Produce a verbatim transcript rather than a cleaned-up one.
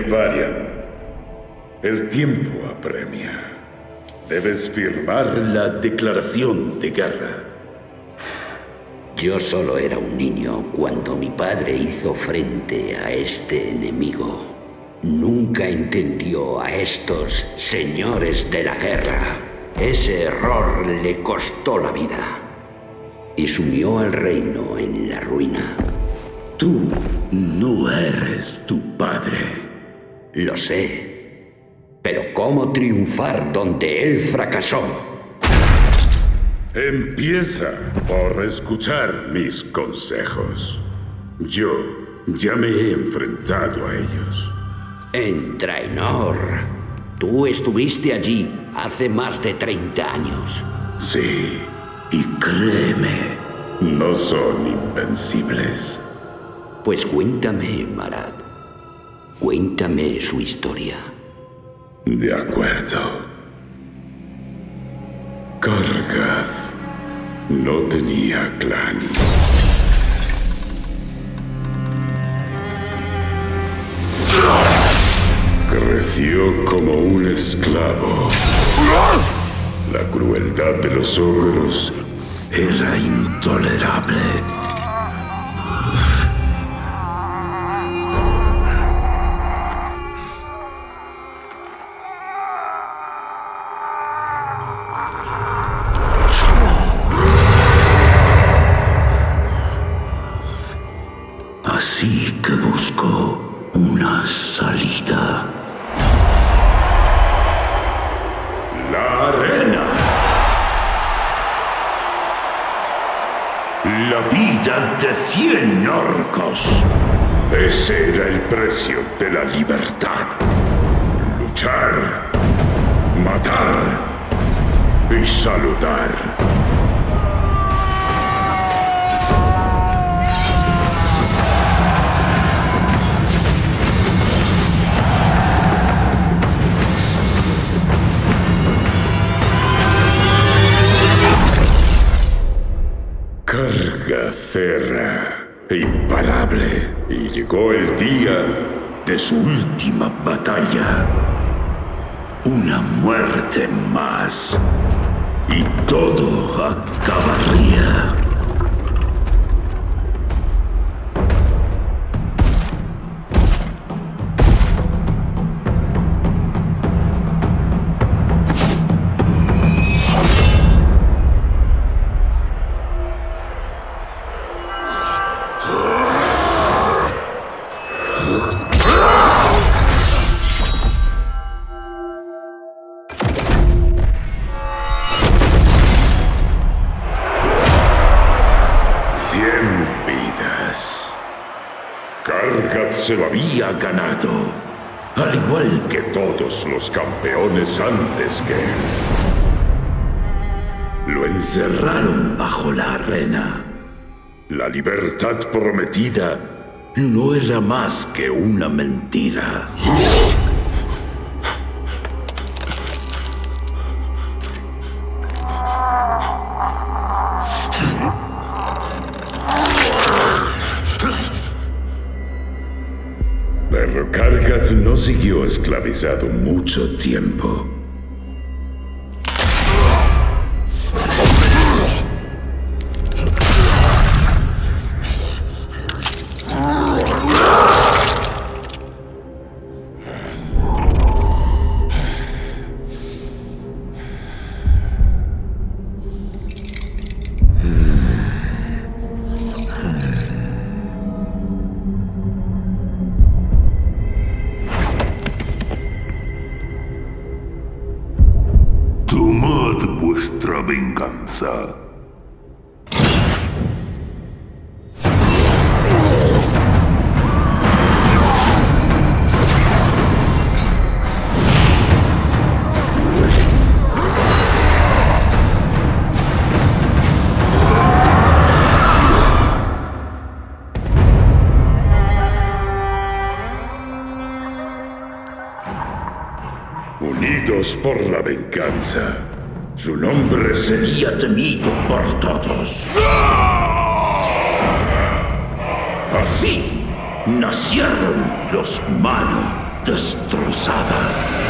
Varian, el tiempo apremia. Debes firmar la declaración de guerra. Yo solo era un niño cuando mi padre hizo frente a este enemigo. Nunca entendió a estos señores de la guerra. Ese error le costó la vida y sumió al reino en la ruina. Tú no eres tu padre. Lo sé. Pero ¿cómo triunfar donde él fracasó? Empieza por escuchar mis consejos. Yo ya me he enfrentado a ellos. En Draenor. Tú estuviste allí hace más de treinta años. Sí, y créeme, no son invencibles. Pues cuéntame, Marad. Cuéntame su historia. De acuerdo. Kargath no tenía clan. Creció como un esclavo. La crueldad de los ogros era intolerable. Así que buscó una salida. La arena. La vida de cien orcos. Ese era el precio de la libertad. Luchar, matar y saludar. Kargath era imparable y llegó el día de su última batalla. Una muerte más y todo acabaría. Kargath se lo había ganado, al igual que todos los campeones antes que él. Lo encerraron bajo la arena. La libertad prometida no era más que una mentira. Pero Kargath no siguió esclavizado mucho tiempo. Tomad vuestra venganza. Unidos por la venganza, su nombre sería temido por todos. Así nacieron los humanos. destrozada.